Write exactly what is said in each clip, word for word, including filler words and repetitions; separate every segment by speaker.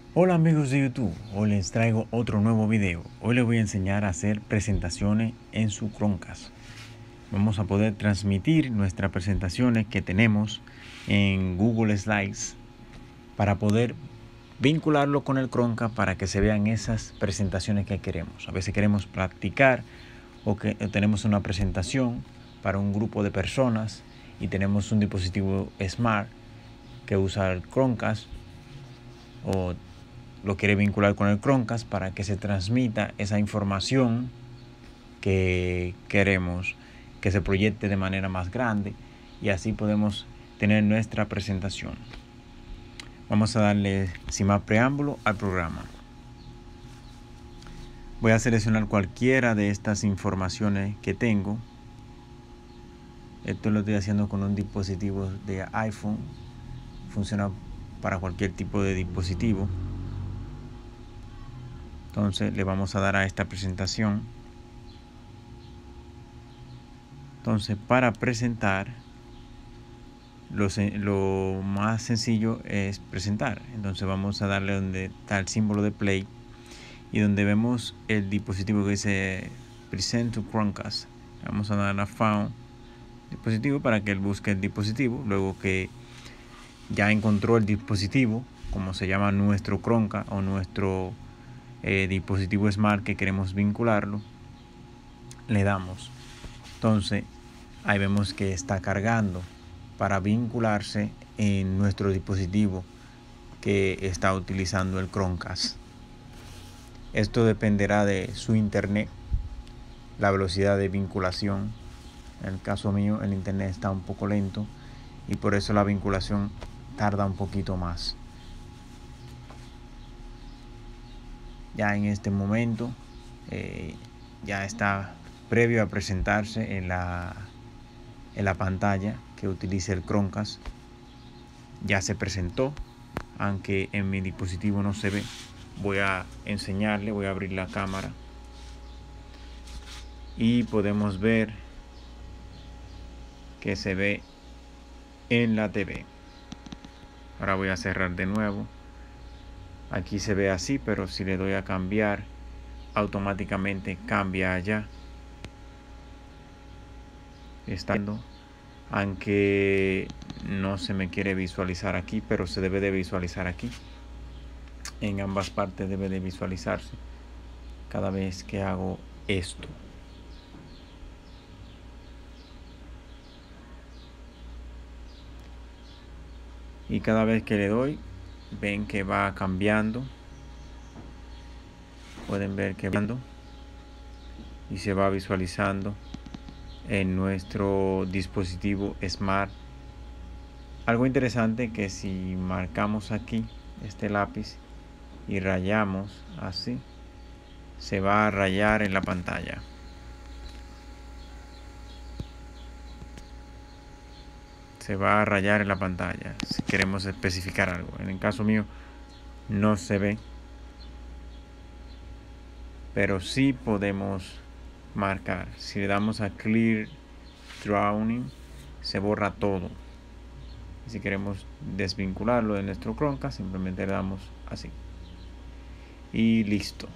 Speaker 1: Hola amigos de YouTube, hoy les traigo otro nuevo video. Hoy les voy a enseñar a hacer presentaciones en su Chromecast. Vamos a poder transmitir nuestras presentaciones que tenemos en Google Slides para poder vincularlo con el Chromecast para que se vean esas presentaciones que queremos. A veces queremos practicar o que tenemos una presentación para un grupo de personas y tenemos un dispositivo Smart que usa el Chromecast o lo quiere vincular con el Chromecast para que se transmita esa información que queremos que se proyecte de manera más grande y así podemos tener nuestra presentación. Vamos a darle sin más preámbulo al programa. Voy a seleccionar cualquiera de estas informaciones que tengo. Esto lo estoy haciendo con un dispositivo de iPhone. Funciona para cualquier tipo de dispositivo. Entonces le vamos a dar a esta presentación. Entonces para presentar lo, lo más sencillo es presentar. Entonces vamos a darle donde está el símbolo de play y donde vemos el dispositivo que dice Present to Chromecast. Vamos a dar a Found dispositivo para que él busque el dispositivo. Luego que ya encontró el dispositivo, como se llama nuestro Chromecast o nuestro eh, dispositivo Smart que queremos vincularlo, le damos. Entonces ahí vemos que está cargando para vincularse en nuestro dispositivo que está utilizando el Chromecast. Esto dependerá de su internet, la velocidad de vinculación. En el caso mío el internet está un poco lento y por eso la vinculación tarda un poquito más. Ya en este momento eh, ya está previo a presentarse en la, en la pantalla que utilice el Chromecast. Ya se presentó, aunque en mi dispositivo no se ve. Voy a enseñarle, voy a abrir la cámara y podemos ver que se ve en la T V. Ahora voy a cerrar de nuevo. Aquí se ve así, pero si le doy a cambiar, automáticamente cambia allá. Estando, aunque no se me quiere visualizar aquí, pero se debe de visualizar aquí. En ambas partes debe de visualizarse cada vez que hago esto. Y cada vez que le doy, ven que va cambiando. Pueden ver que va cambiando y se va visualizando en nuestro dispositivo Smart. Algo interesante que si marcamos aquí este lápiz y rayamos así, se va a rayar en la pantalla. Se va a rayar en la pantalla si queremos especificar algo. En el caso mío no se ve, pero sí podemos marcar. Si le damos a Clear Drawing, se borra todo. Y si queremos desvincularlo de nuestro Chromecast, simplemente le damos así y listo.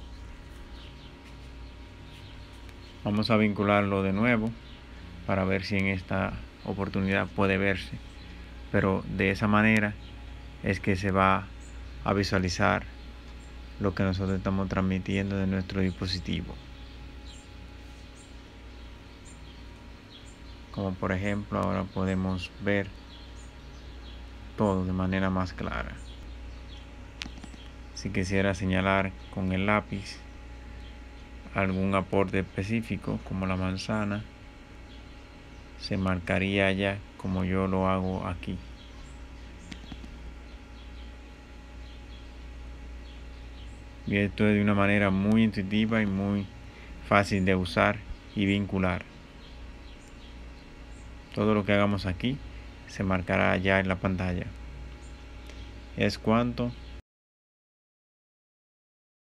Speaker 1: Vamos a vincularlo de nuevo para ver si en esta oportunidad puede verse, pero de esa manera es que se va a visualizar lo que nosotros estamos transmitiendo de nuestro dispositivo. Como por ejemplo ahora podemos ver todo de manera más clara. Si quisiera señalar con el lápiz algún aporte específico como la manzana, se marcaría ya como yo lo hago aquí. Y esto es de una manera muy intuitiva y muy fácil de usar y vincular. Todo lo que hagamos aquí se marcará ya en la pantalla. Es cuanto.